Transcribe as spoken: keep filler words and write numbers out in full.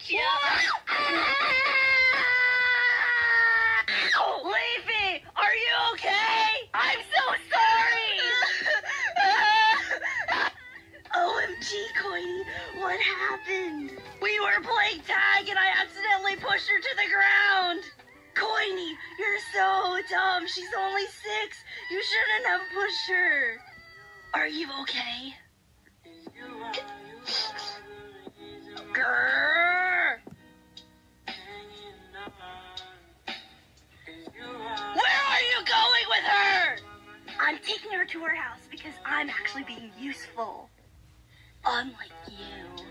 you. Leafy, are you okay? I'm so sorry. O M G, Coiny, what happened? We were playing tag and I accidentally pushed her to the ground. Coiny, you're so dumb. She's only six. You shouldn't have pushed her. Are you okay? Grrr. Where are you going with her? I'm taking her to her house because I'm actually being useful. Unlike you.